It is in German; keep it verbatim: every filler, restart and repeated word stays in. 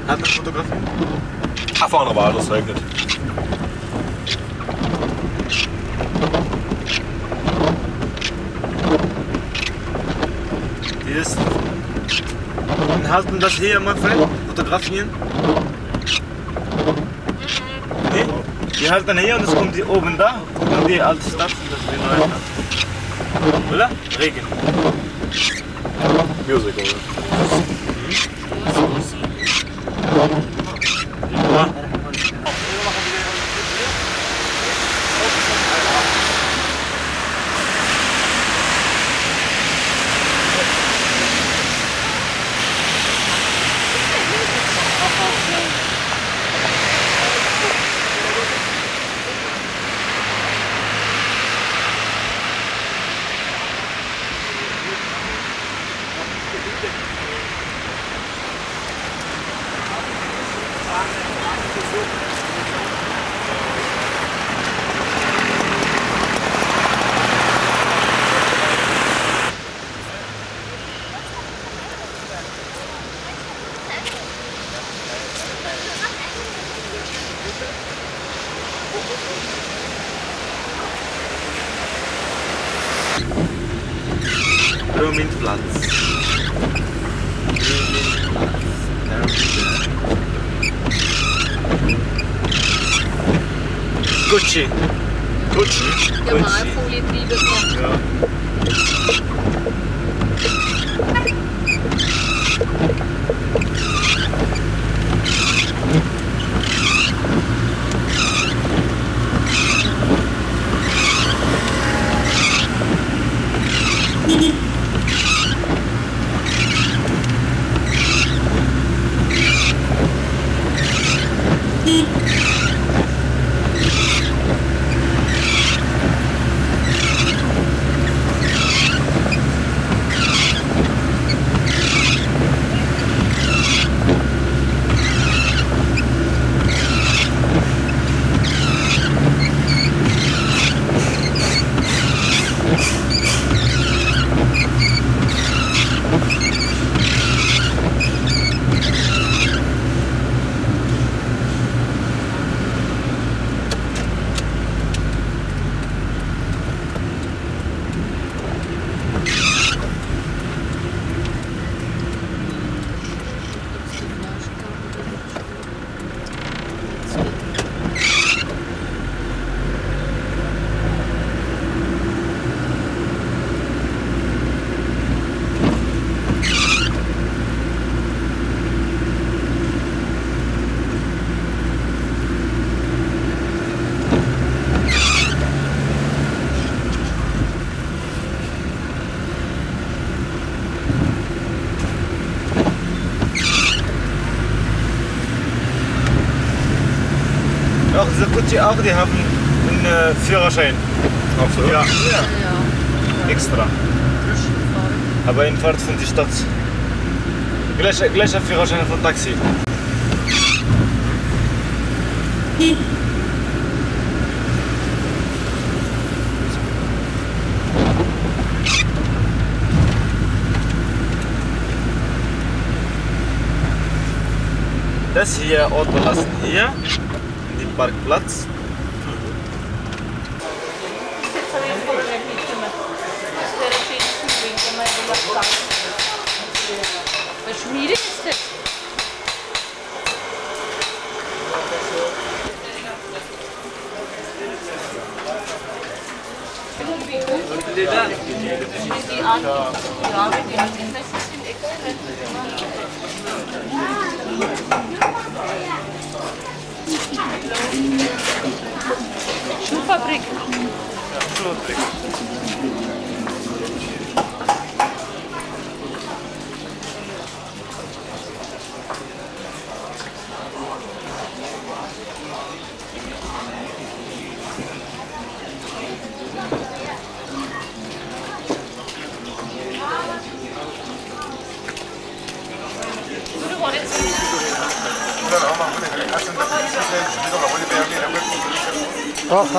Hat man fotografiert? Ah, vorne war das regnet. Die ist. Und halten das hier, mein Freund? Fotografieren? Nee? Die halten hier und es kommt die oben da und die alte Stadt und das ist die neue Stadt. Oder? Regen. Music, oder? Ja. Blumenplatz. Gucci. Gucci. Ja, Malfolie Triebe gemacht. Ja. Auch diese Gucci auch, die haben einen äh, Führerschein. Auch so? Ja, Ja, ja. extra. Aber in Fahrt von die Stadt. Gleicher, gleicher Führerschein von Taxi. Das hier Auto lassen hier, in den Parkplatz. Was schwierig ist das? Die an. Ja, wenn die angesessen sind, exzellent. Schuhfabrik. Ja, Schuhfabrik. Aha.